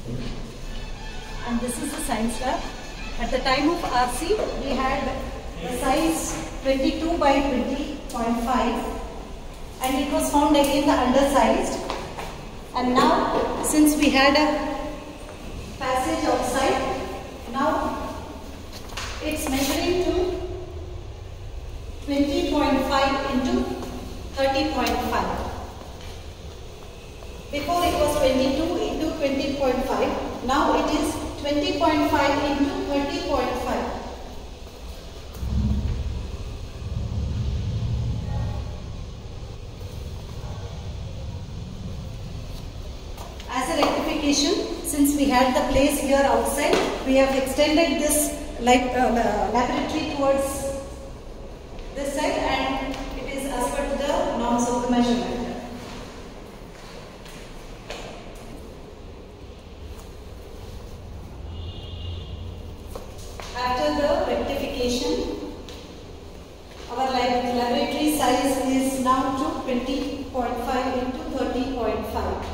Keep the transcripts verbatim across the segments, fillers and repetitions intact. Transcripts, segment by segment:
And this is the science lab. At the time of R C, we had the size twenty-two by twenty point five, and it was found again the undersized. And now, since we had a passage outside, now it's measuring to twenty point five into thirty point five. Before it was twenty-two into twenty point five. Now it is twenty point five into thirty point five. As a rectification, since we had the place here outside, we have extended this like uh, laboratory towards this side, and it is as per the norms of the measurement. After the rectification, our laboratory size is now to twenty point five into thirty point five.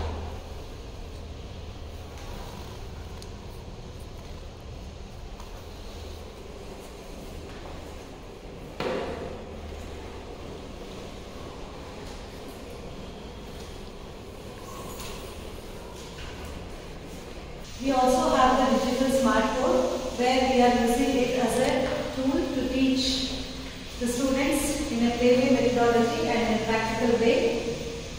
We also have the digital smart board, where we are using it as a tool to teach the students in a playway methodology and in a practical way.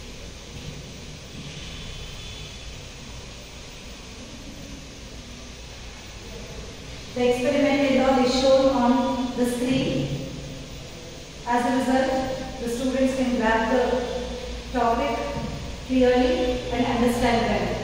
The experiment and all is shown on the screen. As a result, the students can grab the topic clearly and understand better.